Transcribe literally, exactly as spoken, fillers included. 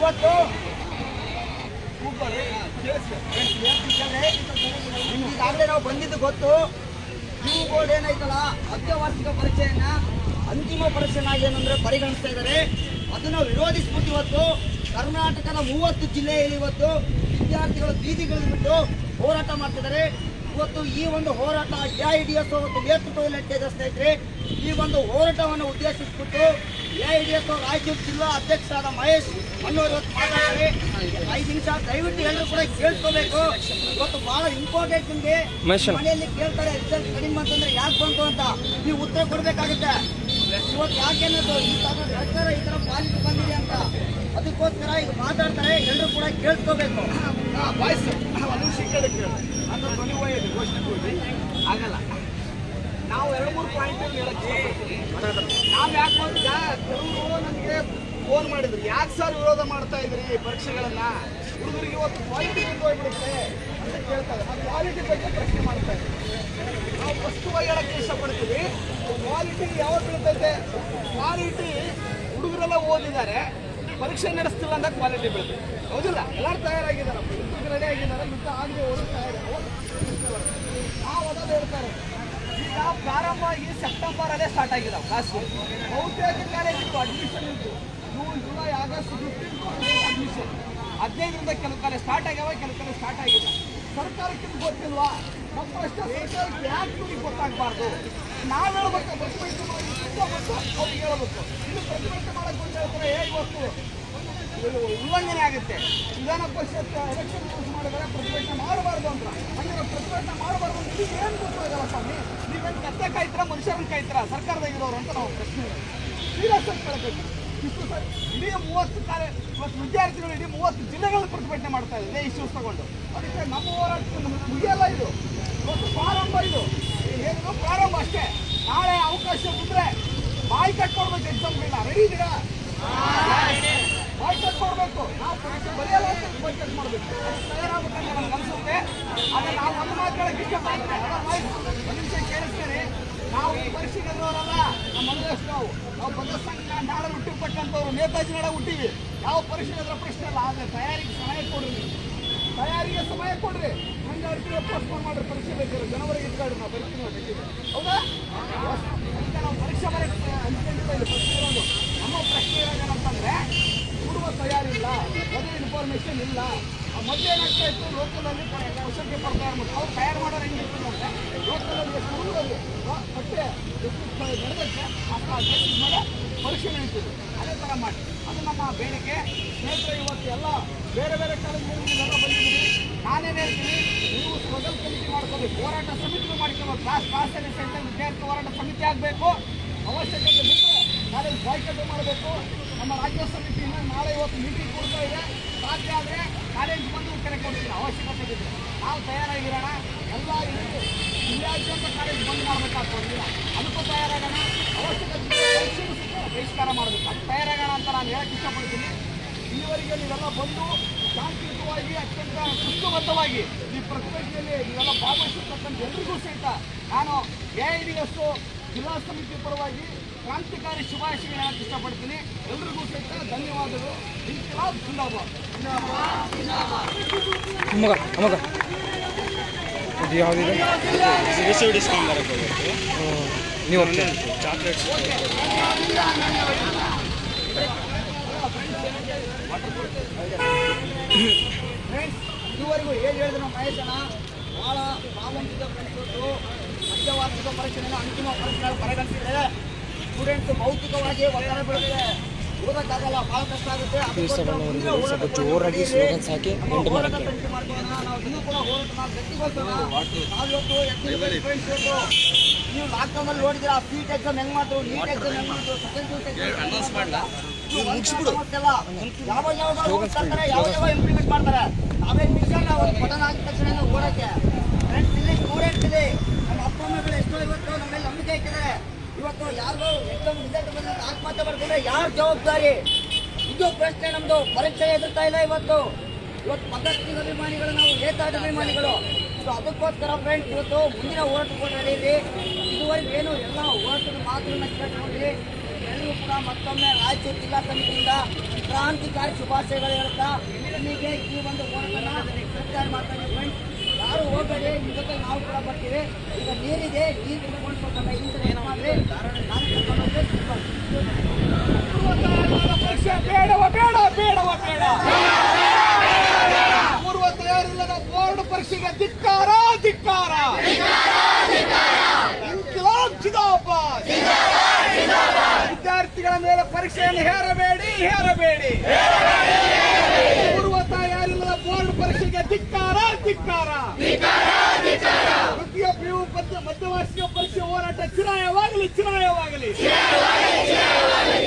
ಇವತ್ತು ಈಗಾಗಲೇ ನಾವು ಬಂದಿದ್ದು ಗೊತ್ತು. ಯು ಬೋರ್ಡ್ ಏನೈತಲ್ಲ ಅರ್ಧವಾರ್ಷಿಕ ಪರೀಕ್ಷೆಯನ್ನ ಅಂತಿಮ ಪರೀಕ್ಷೆನಾಗಿ ಏನಂದ್ರೆ ಪರಿಗಣಿಸ್ತಾ ಇದ್ದಾರೆ. ಅದನ್ನ ವಿರೋಧಿಸ್ಬಿಟ್ಟು ಇವತ್ತು ಕರ್ನಾಟಕದ ಮೂವತ್ತು ಜಿಲ್ಲೆಯಲ್ಲಿ ಇವತ್ತು ವಿದ್ಯಾರ್ಥಿಗಳು ಬೀದಿಗಿಳಿದ್ಬಿಟ್ಟು ಹೋರಾಟ ಮಾಡ್ತಿದ್ದಾರೆ. ಇವತ್ತು ಈ ಒಂದು ಹೋರಾಟ ಎ ಐ ಡಿ ಎಸ್ ಒಂದು ನೇತೃತ್ವದಲ್ಲಿ ನಡೆಸ್ತಾ ಇದ್ರೆ ಈ ಒಂದು ಹೋರಾಟವನ್ನು ಉದ್ದೇಶಿಸಿಬಿಟ್ಟು A I D S Raichur ಜಿಲ್ಲಾ ಅಧ್ಯಕ್ಷರಾದ ಮಹೇಶ್ ಅನ್ನೋರು ಇವತ್ತು ಮಾತಾಡ್ತಾರೆ. ಐದು ನಿಮಿಷ ದಯವಿಟ್ಟು ಎಲ್ಲರೂ ಕೂಡ ಕೇಳ್ಕೋಬೇಕು. ಇವತ್ತು ಬಹಳ ಇಂಪಾರ್ಟೆಂಟ್. ನಿಮಗೆ ಮನೆಯಲ್ಲಿ ಕೇಳ್ತಾರೆ ರಿಸಲ್ಟ್ ಕಡಿಮೆ ಅಂತಂದ್ರೆ ಯಾಕೆ ಬಂತು ಅಂತ ನೀವು ಉತ್ತರ ಕೊಡ್ಬೇಕಾಗುತ್ತೆ. ಇವತ್ತು ಯಾಕೆನ್ನೋದು ಈ ತರ ಸರ್ಕಾರ ಈ ತರ ಪಾಲಿಕೆ ಬಂದಿದೆ ಅಂತ ಅದಕ್ಕೋಸ್ಕರ ಈಗ ಮಾತಾಡ್ತಾರೆ. ಎಲ್ಲರೂ ಕೂಡ ಕೇಳ್ಕೋಬೇಕು. ಆಗಲ್ಲ ನಾವು ಎರಡು ಮೂರು ಪಾಯಿಂಟ್ ಹೇಳಕ್ಕೆ ನಾವು ಯಾಕೆ ಮಾಡಿದ ಕೆಲವರು ನನಗೆ ಫೋನ್ ಮಾಡಿದ್ರು, ಯಾಕೆ ಸರ್ ವಿರೋಧ ಮಾಡ್ತಾ ಇದ್ರಿ ಪರೀಕ್ಷೆಗಳನ್ನ, ಹುಡುಗರಿಗೆ ಇವತ್ತು ಕ್ವಾಲಿಟಿ ಹೋಗ್ಬಿಡುತ್ತೆ ಅಂತ ಕೇಳ್ತಾರೆ. ಆ ಕ್ವಾಲಿಟಿ ಬಗ್ಗೆ ಪ್ರಶ್ನೆ ಮಾಡ್ತಾ ಇದ್ವಿ. ನಾವು ಸ್ಪಷ್ಟವಾಗಿ ಹೇಳಕ್ಕೆ ಇಷ್ಟಪಡ್ತೀವಿ, ಕ್ವಾಲಿಟಿ ಯಾವಾಗ ಬೀಳ್ತೈತೆ? ಕ್ವಾಲಿಟಿ ಹುಡುಗರೆಲ್ಲ ಓದಿದ್ದಾರೆ, ಪರೀಕ್ಷೆ ನಡೆಸ್ತಿಲ್ಲ ಅಂತ ಕ್ವಾಲಿಟಿ ಬೀಳ್ತೈತೆ. ಹೌದಿಲ್ಲ? ಎಲ್ಲರೂ ತಯಾರಾಗಿದ್ದಾರೆ, ರೆಡಿ ಆಗಿದ್ದಾರೆ, ಮತ್ತೆ ಆಗದೆ ಅವರು ತಯಾರಾಗಿ ನಾವು ಅದನ್ನು ಹೇಳ್ತಾರೆ. ಈಗ ಪ್ರಾರಂಭ ಆಗಿ ಸೆಪ್ಟೆಂಬರ್ ಅಲ್ಲೇ ಸ್ಟಾರ್ಟ್ ಆಗಿದ್ದಾವೆ ಕ್ಲಾಸ್ಗಳು. ಬಹುತೇಕ ಕಾಲೇಜಿತ್ತು ಅಡ್ಮಿಷನ್ ಇತ್ತು June July August fifteen admission. ಹದಿನೈದರಿಂದ ಕೆಲವು ಕಾಲೇಜ್ ಸ್ಟಾರ್ಟ್ ಆಗ್ಯಾವ, ಕೆಲವು ಕಾಲೇಜ್ ಸ್ಟಾರ್ಟ್ ಆಗಿಲ್ಲ. ಸರ್ಕಾರಕ್ಕೆ ಗೊತ್ತಿಲ್ವಾ? ನಮ್ಮ ಅಷ್ಟೇ ಸರ್ಕಾರಕ್ಕೆ ಯಾಕೆ ಇವ್ರಿಗೆ ಗೊತ್ತಾಗಬಾರ್ದು? ನಾವು ಹೇಳ್ಬೇಕು, ಪ್ರತಿಭಟನೆ ಮಾಡಿ ಮತ್ತು ಅವ್ರಿಗೆ ಹೇಳ್ಬೇಕು. ಇದು ಪ್ರತಿಭಟನೆ ಮಾಡಕ್ಕೆ ಅಂತ ಹೇಳ್ತಾರೆ. ಏ ಇವತ್ತು ಉಲ್ಲಂಘನೆ ಆಗುತ್ತೆ. ವಿಧಾನ ಪರಿಷತ್ ಎಲೆಕ್ಷನ್ ಯೂಸ್ ಮಾಡಿದರೆ ಪ್ರತಿಭಟನೆ ಮಾಡಬಾರ್ದು ಅಂತ. ಅಂದರೆ ಪ್ರತಿಭಟನೆ ಮಾಡಬಾರ್ದು ಅಂತ ನೀವು ಏನು ಗೊತ್ತಾಗಲ್ಲ ಸ್ವಾಮಿ? ನೀವೇನು ಕತ್ತೆ ಕಾಯ್ತೀರಾ, ಮನುಷ್ಯರನ್ನು ಕಾಯ್ತೀರಾ ಸರ್ಕಾರದಾಗಿರೋರು ಅಂತ ನಾವು ಪ್ರಶ್ನೆ ಸೀರಿಯಸ್ ಆಗಿ ಕೇಳಬೇಕು. ಇಷ್ಟು ಸರ್ ಇಡೀ ಮೂವತ್ತು ಕಾರ್ಯ ಇವತ್ತು ವಿದ್ಯಾರ್ಥಿಗಳು ಇಡೀ ಮೂವತ್ತು ಜಿಲ್ಲೆಗಳಲ್ಲಿ ಪ್ರತಿಭಟನೆ ಮಾಡ್ತಾ ಇದ್ದಾರೆ ಇಶ್ಯೂಸ್ ತಗೊಂಡು. ಅದಕ್ಕೆ ನಮ್ಮ ಹೋರಾಟಕ್ಕೆ ಮುಗಿಯಲ್ಲ. ಇದು ಇವತ್ತು ಪ್ರಾರಂಭ, ಇದು ಏನು ಪ್ರಾರಂಭ ಅಷ್ಟೇ. ನಾಳೆ ಅವಕಾಶ ಬಂದರೆ ಬಾಯಿ ಕಟ್ಕೊಡ್ಬೇಕು. ಎಕ್ಸಾಮ್ಗಳನ್ನ ರೆಡಿ ಇದ್ದೀರಾ? ಬಾಯ್ ಕಟ್ ಮಾಡಬೇಕು. ನಾವು ಪರೀಕ್ಷೆ ಬರೆಯಲ್ಲ ಅಂತ ಬಾಯ್ ಕಟ್ ಮಾಡಬೇಕು. ತಯಾರಾಗಬೇಕಂತ ನಮ್ಗೆ ಅನಿಸುತ್ತೆ. ಆದರೆ ನಾವು ಒಂದು ಮಾತು ಹೇಳಕ್ಕೆ ಇಷ್ಟಪಡ್ತೀವಿ. ಒಂದು ನಿಮಿಷ ಕೇಳಿಸ್ತೀರಿ. ನಾವು ಈ ಪರೀಕ್ಷೆಗೆ ಇರೋರಲ್ಲ, ನಮ್ಮ ಮನದಷ್ಟು ನಾವು ನಾವು ಬದ್ಧ ಸಂಘ ನಾಳೆ ಹುಟ್ಟಿರ್ತಕ್ಕಂಥವ್ರು, ನೇತಾಜಿ ನಾಳೆ ಹುಟ್ಟಿವಿ. ಯಾವ ಪರೀಕ್ಷೆ ಅದರ ಪ್ರಶ್ನೆ ಅಲ್ಲ. ಆದರೆ ತಯಾರಿಗೆ ಸಮಯ ಕೊಡ್ರಿ, ತಯಾರಿಗೆ ಸಮಯ ಕೊಡ್ರಿ. ಹಂಗೆ ಅರ್ಜಿಗೆ ಪೋಸ್ಟ್ಪೋನ್ ಮಾಡ್ರಿ. ಪರೀಕ್ಷೆ ಬೇಕಾದ್ರೆ ಜನವರಿಗೆ ಇಟ್ಕೊಳ್ರಿ, ನಾವು ಪರೀಕ್ಷೆ ಬೇಕಿದೆ. ಹೌದಾ? ಅದಕ್ಕೆ ನಾವು ಪರೀಕ್ಷೆ ಬರೋಕ್ಕೆ ಅಂದ್ಕೊಂಡಿಲ್ಲ. ಇಲ್ಲಿ ಪ್ರಶ್ನೆ ಇರೋದು ನಮ್ಮ ಪ್ರಶ್ನೆ ಇರೋದೇನಂತಂದರೆ ಕೊಡುವ ತಯಾರಿಲ್ಲ, ಅದೇ ಇನ್ಫಾರ್ಮೇಷನ್ ಇಲ್ಲ. ಮೊದಲು ಏನಾಗ್ತಾ ಇತ್ತು, ಲೋಕಲಲ್ಲಿ ಕ್ವಶನ್ ಪೇಪರ್ ತಯಾರು ಮಾಡಿ ಅವ್ರು ತಯಾರು ಮಾಡೋರು ಹೆಂಗಿತ್ತು ಅಂದರೆ ಲೋಕಲಲ್ಲಿ ಎಷ್ಟು ಹುಡುಗರು ಮತ್ತೆ ಎಷ್ಟು ನಡೆದಕ್ಕೆ ಆ ಕೇಸ್ ಮಾಡಿ ಪರೀಕ್ಷೆ ನಡೀತಿದ್ರು. ಅದೇ ಥರ ಮಾಡಿ. ಅದು ನಮ್ಮ ಬೇಡಿಕೆ. ಸ್ನೇಹಿತರೆ, ಇವತ್ತು ಎಲ್ಲ ಬೇರೆ ಬೇರೆ ಕಾಲೇಜುಗಳಲ್ಲಿ ಎಲ್ಲ ಬಂದಿದ್ದೀವಿ. ನಾನೇನು ಹೇಳ್ತೀನಿ, ನೀವು ಸ್ಟ್ರಗಲ್ ಕಮಿಟಿ ಮಾಡ್ಕೋಬೇಕು, ಹೋರಾಟ ಸಮಿತಿ ಮಾಡ್ಕೋಬೇಕು. ಕ್ಲಾಸ್ ಕ್ಲಾಸಲ್ಲಿ ಸೆಂಟ್ರಲ್ ವಿದ್ಯಾರ್ಥಿ ಹೋರಾಟ ಸಮಿತಿ ಆಗಬೇಕು. ಅವಶ್ಯಕತೆ ಬಿಟ್ಟು ಕಾಲೇಜ್ ಬಾಯ್ಕಟ್ಟು ಮಾಡಬೇಕು. ನಮ್ಮ ರಾಜ್ಯ ಸಮಿತಿಯಿಂದ ನಾಳೆ ಇವತ್ತು ಮೀಟಿಂಗ್ ಕೊಡ್ತಾ ಇದೆ. ಸಾಧ್ಯ ಆದರೆ ಕಾಲೇಜ್ ಬಂದು ಕರೆ ಕೊಡ್ತೀನಿ. ಅವಶ್ಯಕತೆ ಬಿದ್ದರೆ ನಾವು ತಯಾರಾಗಿರೋಣ. ಎಲ್ಲ ಇಲ್ಲಾದ್ಯಂತ ಕಾಲೇಜ್ ಬಂದ್ ಮಾಡಬೇಕಾಗ್ತದೆ. ಅದಕ್ಕೂ ತಯಾರಾಗೋಣ. ಅವಶ್ಯಕತೆ ಬಹಿಷ್ಕಾರ ಮಾಡಬೇಕು. ಅದು ತಯಾರಾಗೋಣ ಅಂತ ನಾನು ಹೇಳಕ್ಕೆ ಇಷ್ಟಪಡ್ತೀನಿ. ಇಲ್ಲಿವರೆಗೆ ನೀವೆಲ್ಲ ಬಂದು ಶಾಂತಿಯುತವಾಗಿ ಅತ್ಯಂತ ಶಿಸ್ತುಬದ್ಧವಾಗಿ ಈ ಪ್ರತಿಭಟನೆಯಲ್ಲಿ ನೀವೆಲ್ಲ ಭಾಗವಹಿಸಿರ್ತಕ್ಕಂಥ ಎಲ್ರಿಗೂ ಸಹಿತ ನಾನು ಎ ಐ ಡಿ ಎಸ್ ಜಿಲ್ಲಾ ಸಮಿತಿ ಪರವಾಗಿ ಕ್ರಾಂತಿಕಾರಿ ಶುಭಾಶಯ ಹೇಳಕ್ಕೆ ಇಷ್ಟಪಡ್ತೀನಿ. ಎಲ್ರಿಗೂ ಸಹಿತ ಧನ್ಯವಾದಗಳು. ಇನ್ಕಿಲಾಬ್ ಜಿಂದಾಬಾದ್. ನೀವು ಚಾಕ್ಲೇಟ್ಸ್ ಇದುವರೆಗೂ ಏನು ಹೇಳಿದ್ರು ನಮ್ಮ ಮಹೇಶನ ಭಾಳ ಪ್ರಾಬಂಧಿಕ ಪ್ರಶ್ನೆಗಳು ಮಧ್ಯವಾರ್ಷಿಕ ಪರೀಕ್ಷೆಯನ್ನು ಅಂತಿಮ ಪರೀಕ್ಷೆಗಳು ಪರಿಗಣಿಸಿದರೆ ಸ್ಟೂಡೆಂಟ್ಸ್ ಭೌತಿಕವಾಗಿ ಒತ್ತಡ ಬೀಳುತ್ತೆ, ಓದಕ್ಕಾಗಲ್ಲ, ಭಾಳ ಕಷ್ಟ ಆಗುತ್ತೆ. ಜೋರಾಗಿ ಸ್ಲೋಗನ್ಸ್ ಹಾಕಿ ಹೋರಾಟ ಸಂಖ್ಯೆ ಮಾಡ್ಕೊಳ್ಳೋಣ. ನಾವು ಇನ್ನೂ ಕೂಡ ಹೋರಾಟ ನಾವು ಗಟ್ಟಿಗೊಳಿಸೋಣ. ನಾವಿವತ್ತು ನೀವು ಲಾಕ್ಡೌನಲ್ಲಿ ನೋಡಿದ್ರೆ ಆ ಸೀಟ್ ಎಕ್ಸಾಮ್ ಹೆಂಗ್ ಮಾಡ್ತಾರೆ, ನೀಟ್ ಎಕ್ಸಾಮ್ ಹೆಂಗ್ ಮಾಡ್ತಾರೆ, ಸೆಕೆಂಡ್ ಅನೌನ್ಸ್ ಮಾಡಲ್ಲ. ಯಾವ ಯಾವ ಮಾಡ್ತಾರೆ, ಯಾವ ಯಾವ ಇಂಪ್ಲಿಮೆಂಟ್ ಮಾಡ್ತಾರೆ. ನಾವೇನು ಮಿಷನ್ ಒಂದು ಬಟನ್ ಆಗಿದ ತಕ್ಷಣ ಓಡಕ್ಕೆ ಫ್ರೆಂಡ್ಸ್ ಇಲ್ಲಿ ಸ್ಟೂಡೆಂಟ್ಸ್ ಇದೆ. ನಮ್ಮ ಅಪ್ಪ ಅಮ್ಮಗಳು ಎಷ್ಟೋ ಇವತ್ತು ನಮ್ಮ ಮೇಲೆ ನಂಬಿಕೆ ಇಟ್ಟಿದ್ದಾರೆ. ಇವತ್ತು ಯಾರಿಗೂ ಎಕ್ಸಾಮ್ ರಿಸಲ್ಟ್ ಬಂದ ಆತ್ಮಹತ್ಯೆ ಮಾಡ್ಕೊಂಡ್ರೆ ಯಾರು ಜವಾಬ್ದಾರಿ? ಇದು ಪ್ರಶ್ನೆ ನಮ್ದು. ಪರೀಕ್ಷೆ ಎದುರ್ತಾ ಇಲ್ಲ ಇವತ್ತು. ಇವತ್ತು ಭಗತ್ ಸಿಂಗ್ ಅಭಿಮಾನಿಗಳು, ನಾವು ನೇತಾಜಿ ಅಭಿಮಾನಿಗಳು. ಸೊ ಅದಕ್ಕೋಸ್ಕರ ಫ್ರೆಂಡ್ಸ್ ಇವತ್ತು ಮುಂದಿನ ಹೋರಾಟಕ್ಕೆ ರೆಡಿ. ಇದುವರೆಗೆ ಏನು ಎಲ್ಲ ಹೋರಾಟದ ಮಾತುಗಳನ್ನ ಕೇಳ್ಕೊಂಡ್ರಿ. ಎಲ್ಲರೂ ಎಲ್ಲರಿಗೂ ಕೂಡ ಮತ್ತೊಮ್ಮೆ ರಾಯಚೂರು ಜಿಲ್ಲಾ ಸಮಿತಿಯಿಂದ ಕ್ರಾಂತಿಕಾರಿ ಶುಭಾಶಯಗಳು ಹೇಳ್ತಾ ಇಲ್ಲಿಗೆ ಈ ಒಂದು ಹೋರಾಟನ ಸರ್ಕಾರ ಮಾಡ್ತಾ ಇದ್ದೀವಿ. ಯಾರು ಹೋಗಬೇಡಿ, ನಿಮ್ಮ ಜೊತೆ ನಾವು ಕೂಡ ಬರ್ತೀವಿ. ಈಗ ನೀರಿದೆ, ನೀರು ಕೊಂಡ್ಕೊಳ್ತಾರೆ ಇಂಟರ್ನೆಟ್ ಮಾಡಿ ನಾನು ಕರ್ಕೊಂಡೋದ್ರೆ ಪರೀಕ್ಷೆ ಬೇಡವ ಬೇಡ ಬೇಡವ ಬೇಡ ಪೂರ್ವ ತಯಾರಿಲ್ಲದ ಬೋರ್ಡ್ ಪರೀಕ್ಷೆಗೆ ಧಿಕ್ಕಾರ ಧಿಕ್ಕಾರ ಇನ್ಕಿಲಾಬ್ ಜಿಂದಾಬಾದ್. ವಿದ್ಯಾರ್ಥಿಗಳ ಮೇಲೆ ಪರೀಕ್ಷೆಯನ್ನು ಹೇರಬೇಡಿ ಹೇರಬೇಡಿ ಪೂರ್ವ ತಯಾರಿಲ್ಲದ ಬೋರ್ಡ್ ಪರೀಕ್ಷೆಗೆ ಧಿಕ್ಕಾರ ಧಿಕ್ಕಾರ. ತೃತೀಯ ಪಿಯು ಮಧ್ಯವಾರ್ಷಿಕ ಪರೀಕ್ಷೆ ಹೋರಾಟ ಚಿರಾಯವಾಗಲಿ ಚಿರಾಯವಾಗಲಿ.